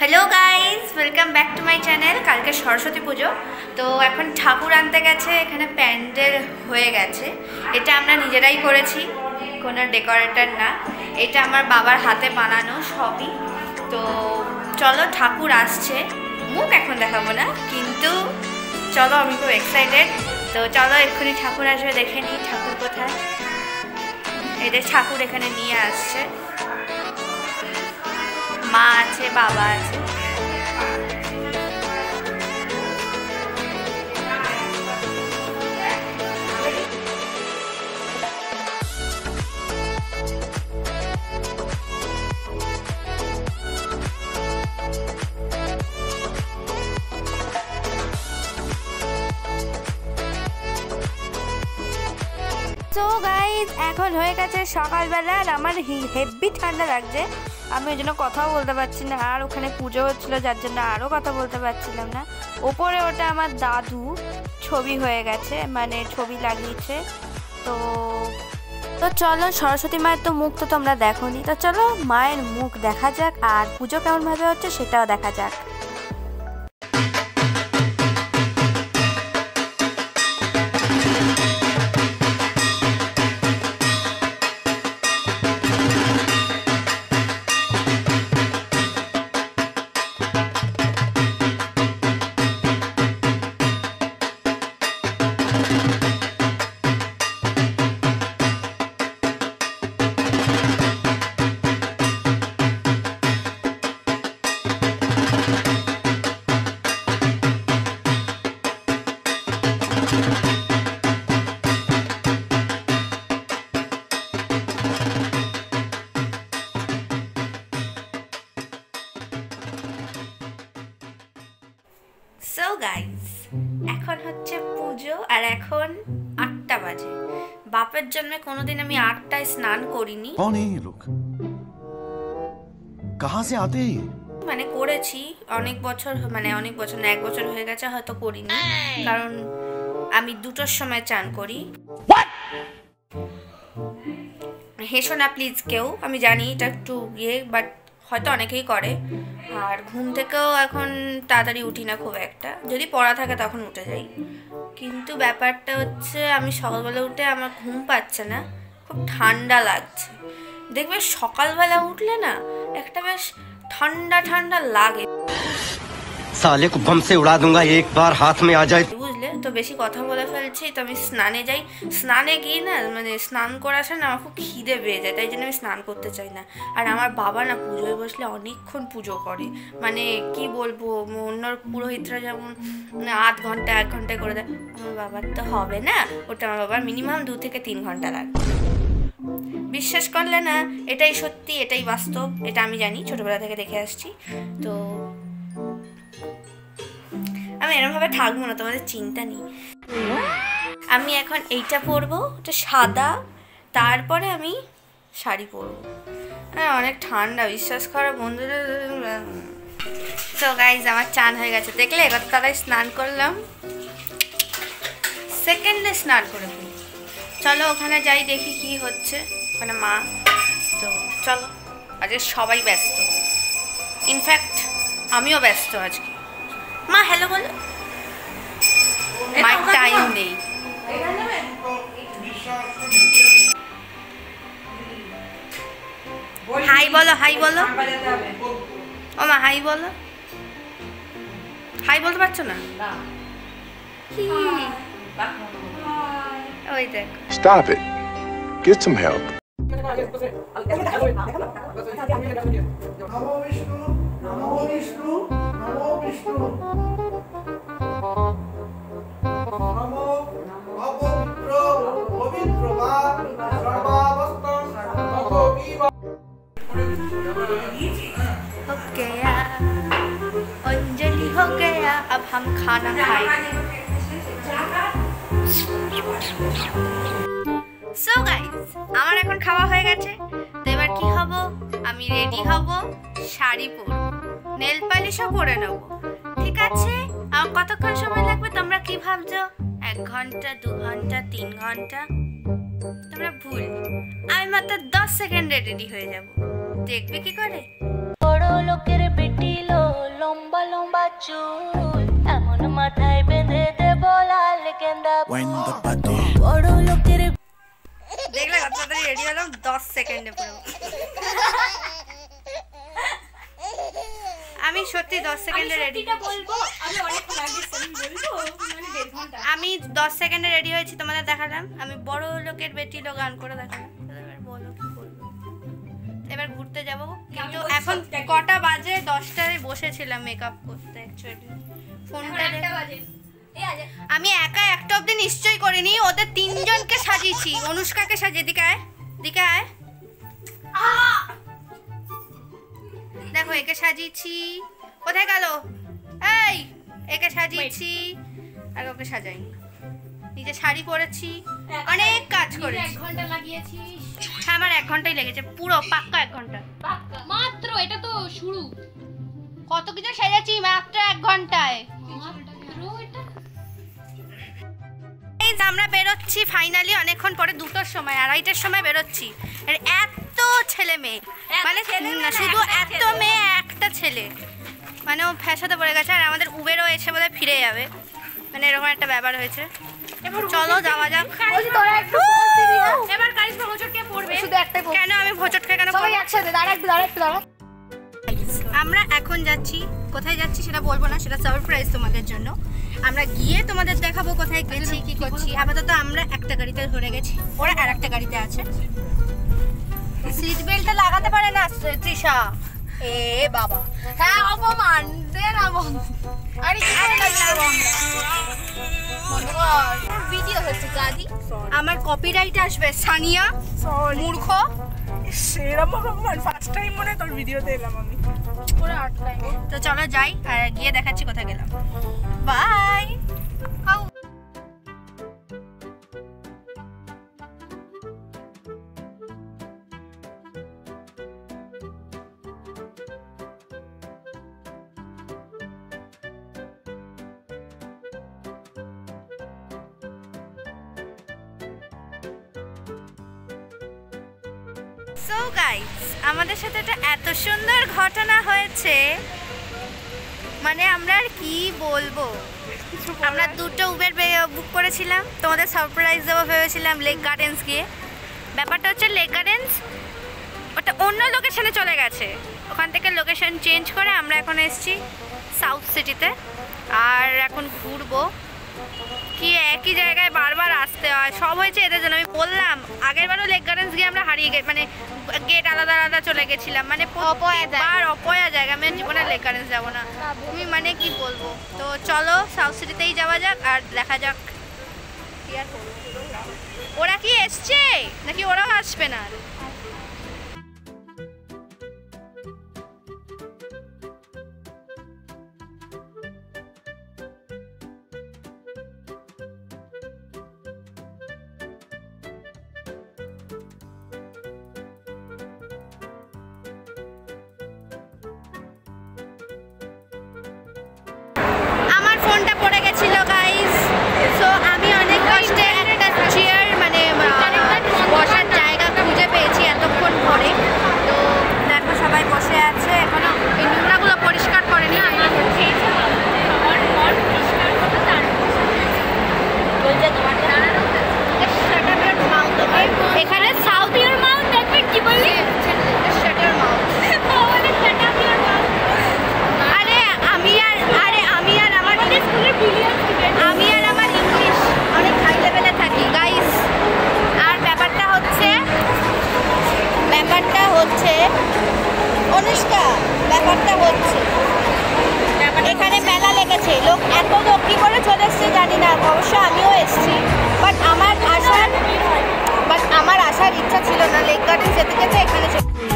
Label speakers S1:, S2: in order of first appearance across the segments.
S1: Hello guys welcome back to my channel. कल के सरस्वती पुजो तो এখন ঠাকুর আনতে গেছে, এখানে প্যান্ডেল হয়ে গেছে। এটা আমরা নিজেরাই করেছি, কোনো ডেকোরেটর না, এটা আমার বাবার হাতে বানানো সবই। তো চলো ঠাকুর আসছে, মুখ এখন দেখাবো না কিন্তু চলো আমি খুব এক্সাইটেড। তো চলো এক্ষুনি ঠাকুর আসবে, দেখে নিই ঠাকুর কোথায়। এদের ঠাকুর এখানে নিয়ে আসছে, মা আছে বাবা আছে। তো গাইজ এখন হয়ে গেছে সকালবেলা আর আমার হেভি ঠান্ডা লাগছে, আমি ওই জন্য কথাও বলতে পারছি না। আর ওখানে পুজো হচ্ছিলো যার জন্য আরও কথা বলতে পারছিলাম না। ওপরে ওটা আমার দাদু ছবি হয়ে গেছে, মানে ছবি লাগিয়েছে। তো চলো সরস্বতী মায়ের তো মুখ তো তোমরা দেখোনি, তো চলো মায়ের মুখ দেখা যাক আর পুজো কেমনভাবে হচ্ছে সেটাও দেখা যাক। সো গাইজ এখন হচ্ছে পুজো আর এখন ৮টা বাজে। বাপের জন্য কোনোদিন আমি ৮টায় স্নান করিনি। মানে করেছি অনেক বছর, মানে অনেক বছর না, ১ বছর হয়ে গেছে হয়তো করিনি, কারণ আমি ২টোর সময় চান করি। হেসো না প্লিজ কেউ, আমি জানি এটা একটু বাট হয়তো অনেকেই করে। আর ঘুম থেকেও এখন তাড়াতাড়ি উঠি না খুব একটা, যদি পড়া থাকে তখন উঠে যাই। কিন্তু ব্যাপারটা হচ্ছে আমি সকালবেলা উঠে আমার ঘুম পাচ্ছে না, খুব ঠান্ডা লাগছে। দেখবে সকালবেলা উঠলে না একটা বেশ ঠান্ডা ঠান্ডা লাগে।
S2: साले को बम से उड़ा दूंगा एक बार हाथ में आ जाए।
S1: বুঝলে তো বেশি কথা বলে ফেলছি, তো আমি স্নানে যাই। স্নানে গিয়ে না মানে স্নান করার সময় না আমার খুব খিদে পেয়ে যায়, তাই জন্য আমি স্নান করতে চাই না। আর আমার বাবা না পুজোয় বসলে অনেকক্ষণ পুজো করে, মানে কি বলবো, অন্য পুরোহিতরা যেমন ৮ ঘন্টা ১ ঘন্টায় করে দেয়, আমার বাবার তো হবে না। ওটা আমার বাবার মিনিমাম ২ থেকে ৩ ঘন্টা লাগবে। বিশ্বাস করলে না, এটাই সত্যি, এটাই বাস্তব, এটা আমি জানি, ছোটবেলা থেকে দেখে আসছি। তো আমি এরকমভাবে থাকবো না, তোমাদের চিন্তা নেই। আমি এখন এইটা পরবো, ওটা সাদা, তারপরে আমি শাড়ি পরবো। হ্যাঁ অনেক ঠান্ডা, বিশ্বাস করো বন্ধুরা। তো গাইজ আমার চান হয়ে গেছে, দেখলে কত তাড়াতাড়ি স্নান করলাম, সেকেন্ডে স্নান করে ফেলি। চলো ওখানে যাই, দেখি কি হচ্ছে ওখানে মা। তো চলো, আজকে সবাই ব্যস্ত, ইনফ্যাক্ট আমিও ব্যস্ত আজকে। মা হ্যালো বলো, মার টাইম নেই। হাই বলো, হাই বলো, ও মা হাই বলো। হাই বলতে পারছো না? ওই দেখ,
S3: Stop it. Get some help.
S1: हो गया अंजलि, हो गया अब हम खाना खाएंगे। সো গাইস আমার এখন খাওয়া হয়ে গেছে, তো এবার কি হব, আমি রেডি হব, শাড়ি পরব, নেল পালিশও পরে নেব। ঠিক আছে, আমার কতক্ষণ সময় লাগবে তোমরা কি ভাবছো? 1 ঘন্টা, 2 ঘন্টা, 3 ঘন্টা? তোমরা ভুল, আমি মাত্র 10 সেকেন্ডে রেডি হয়ে যাব। দেখবে কি করে। বড় লোকের বেটি লো দেখলে কত তাড়াতাড়ি রেডি হলাম, 10 সেকেন্ডে পুরো। আমি সত্যি 10 সেকেন্ডে রেডি বলবো, আমি 10 সেকেন্ডে রেডি হয়েছি, তোমাদের দেখালাম। আমি বড় লোকের বেটি লোক গান করে দেখালাম। এবার বলো কি বলবো। এবার ঘুরতে যাব, কিন্তু এখন কটা বাজে? 10টায় বসেছিলাম মেকআপ করতে। অ্যাকচুয়ালি ফোনটা আমি একা একটা অবধি নিশ্চয়ই করিনি, ওদের 3 জনকে সাজিয়েছি। অনুষ্কাকে সাজিয়ে, দিকে আয়, দিকে আয়। দেখো একে সাজিয়েছি, কোথায় গেল? এই একে সাজিয়েছি, আর ওকে সাজাইনি। নিজে শাড়ি পরেছি, অনেক কাজ করেছি।
S4: 1 ঘন্টা লাগিয়েছি।
S1: হ্যাঁ, আমার 1 ঘন্টাই লেগেছে, পুরো পাক্কা 1 ঘন্টা
S4: মাত্র। এটা তো শুরু,
S1: কত কিছু সেজেছি মাত্র 1 ঘন্টায়। আমরা বেরোচ্ছি ফাইনালি অনেকক্ষণ পরে, 2টার সময়, 2:30টার সময় বেরোচ্ছি। আর এত ছেলে মেয়ে, মানে শুধু এত মেয়ে, একটা ছেলে, মানে ও ফ্যাসাতে পড়ে গেছে। আর আমাদের উবেরও এসে বোধহয় ফিরে যাবে, মানে এরকম একটা ব্যাপার হয়েছে। চলো যাওয়া যাক।
S4: এবার কারিশমা হোঁচটকে পড়বে,
S1: শুধু একটাই। কেন আমি হোঁচটকে কেন পড়ব?
S4: একসাথে দাঁড়া, একটু দাঁড়া, একটু দাঁড়া।
S1: আমরা এখন যাচ্ছি, কোথায় যাচ্ছি সেটা বলবো না, সেটা সারপ্রাইজ তোমাদের জন্য। আমরা গিয়ে তোমাদের দেখাবো কোথায় গেছি, কি করছি। আপাতত আমরা একটা গাড়িতে ধরে গেছি, ওরা আর একটা গাড়িতে আছে। সিট বেল্টটা লাগাতে পারে না তৃষা। এ বাবা, হ্যাঁ অপমান দে না বন্ধ। আরে ভিডিও হচ্ছে গাদি, আমার কপিরাইট আসবে। সানিয়া মূর্খ,
S5: সেরকম ভগবান, ফার্স্ট টাইম মনে তোর ভিডিওতে এলাম আমি।
S1: পুরো আটকাই। তো চলো যাই, আর গিয়ে দেখাচ্ছি কোথায় গেলাম। বাই। সো গাইস, আমাদের সাথে একটা এত সুন্দর ঘটনা হয়েছে, মানে আমরা আর কি বলবো। আমরা 2টো উবের বুক করেছিলাম, তোমাদের সারপ্রাইজ দেবো ভেবেছিলাম লেক গার্ডেন্স গিয়ে। ব্যাপারটা হচ্ছে লেক গার্ডেন্স ওটা অন্য লোকেশনে চলে গেছে, ওখান থেকে লোকেশন চেঞ্জ করে আমরা এখন এসেছি সাউথ সিটিতে। আর এখন ঘুরবো, কি একই জায়গায় বারবার আসতে হয়। সব হয়েছে এদের জন্য। আমি বললাম আগের বারও লেক গার্ডেন্স গিয়ে আমরা হারিয়ে গেছি, মানে গেট আলাদা আলাদা চলে গেছিলাম, মানে অপয়া জায়গা। আমি জীবনে লেক গার্ডেন্স যাবো না, তুমি মানে কি বলবো। তো চলো সাউথ সিটিতেই যাওয়া যাক, আর দেখা যাক কি আর করবো। ওরা কি এসছে নাকি ওরাও আসবে না? ফোনটা পড়ে গেছিল গাইস, সো আমি অনেক কষ্টে একটা চেয়ার, মানে বসার জায়গা খুঁজে পেয়েছি এতক্ষণ পরে। তো দেখো সবাই বসে আছে, এখনো এই নোংরাগুলো পরিষ্কার করেনি। এখানে সাউথ ইউর মাউথ দেখবে কি বললি? আমি আর আমার ইংলিশ অনেক হাই লেভেলে থাকি গাইস। আর ব্যাপারটা হচ্ছে অনুষ্কা, ব্যাপারটা হচ্ছে এখানে মেলা লেগেছে, লোক এত লোক কি করে চলে এসছে জানি না, অবশ্য আমিও এসছি। বাট আমার আসার ইচ্ছা ছিল না, লেক গার্ডেন যেতে যেতে এখানে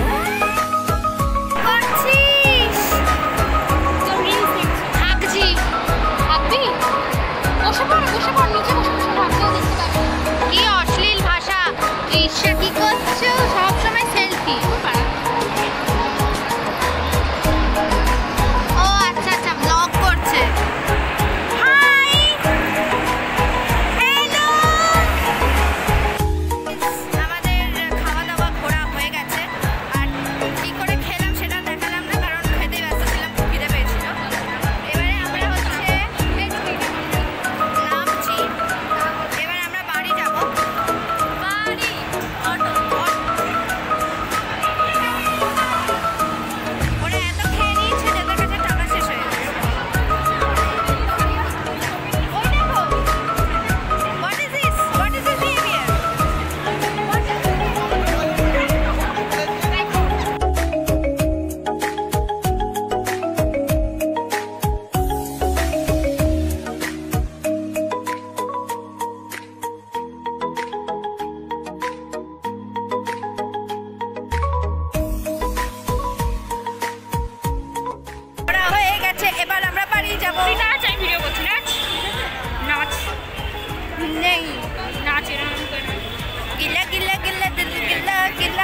S1: কি অশ্লীল ভাষা। তৃষা কি করছো? সবসময় সেলফি। ও আচ্ছা আচ্ছা, ব্লগ করছে। Hi, hello. আমাদের খাওয়া দাওয়া ঘোরা হয়ে গেছে। নেই
S4: নাচ এরকম করে
S1: গিলা গিলা গিলা গিলা গিলা।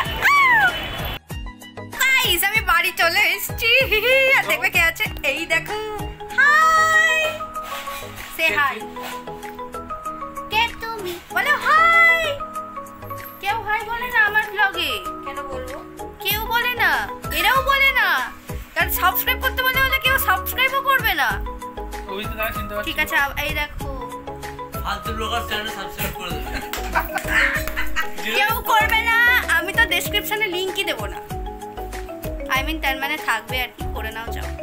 S1: গাইস আমি বাড়ি চলে এসেছি আর দেখবে কে আছে, এই দেখো। হাই, সে হাই। কে তুমি? বলো হাই। কেউ হাই বলে না আমার ব্লগে। কেন বলবো? কেউ বলে না, এরাও বলে না, কারণ সাবস্ক্রাইব করতে বলে হলে কেউ সাবস্ক্রাইবও করবে না। ঠিক আছে, এই দেখো
S6: ফালতু ব্লগার চ্যানেল সাবস্ক্রাইব করে দেবে।
S1: কেউ করবে না, আমি তো ডেসক্রিপশনে লিংকই দেবো না। আই মিন তার মানে থাকবে আর কি, করে নাও যাও।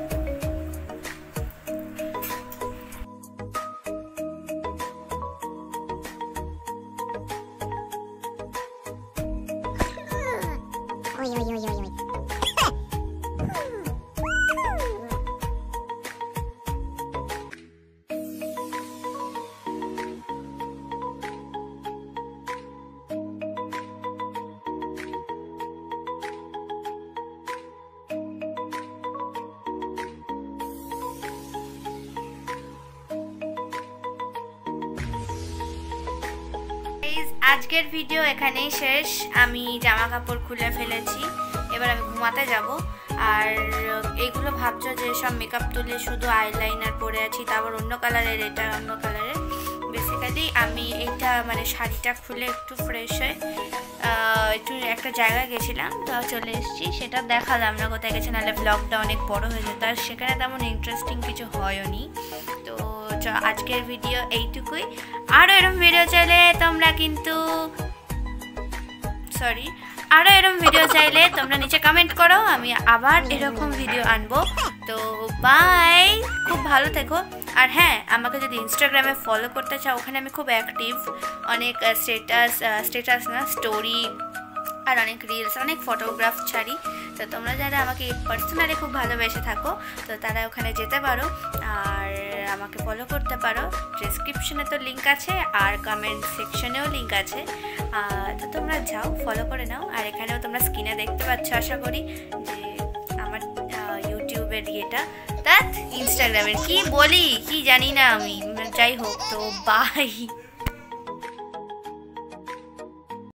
S1: আজকের ভিডিও এখানেই শেষ। আমি জামা কাপড় খুলে ফেলেছি, এবার আমি ঘুমাতে যাব। আর এইগুলো ভাবছো যে সব মেকআপ তুলে শুধু আইলাইনার পরে আছি, তারপর অন্য কালারের, এটা অন্য কালারের। বেসিক্যালি আমি এইটা মানে শাড়িটা খুলে একটু ফ্রেশ হয়ে একটু একটা জায়গায় গেছিলাম, তো চলে এসেছি। সেটা দেখালাম না কোথায় গেছে, নাহলে ব্লগটা অনেক বড় হয়ে যেত, আর সেখানে তেমন ইন্টারেস্টিং কিছু হয়নি। তো আজকের ভিডিও এইটুকুই। আরও এরকম ভিডিও চাইলে তোমরা কিন্তু তোমরা নিচে কমেন্ট করো, আমি আবার এরকম ভিডিও আনবো। তো বাই, খুব ভালো থেকো। আর হ্যাঁ, আমাকে যদি ইনস্টাগ্রামে ফলো করতে চাও, ওখানে আমি খুব অ্যাক্টিভ, অনেক স্টেটাস না, স্টোরি আর অনেক রিলস, অনেক ফটোগ্রাফ ছাড়ি। তো তোমরা যারা আমাকে পার্সোনালি খুব ভালোবেসে থাকো, তো তারা ওখানে যেতে পারো আর আমাকে ফলো করতে পারো। ডেসক্রিপশনে তো লিঙ্ক আছে আর কমেন্ট সেকশনেও লিঙ্ক আছে, তো তোমরা যাও, ফলো করে নাও। আর এখানেও তোমরা স্ক্রিনে দেখতে পাচ্ছ আশা করি যে আমার ইউটিউবের ইয়েটা, ইনস্টাগ্রামের কি বলি কি জানি না আমি, যাই হোক। তো বাই।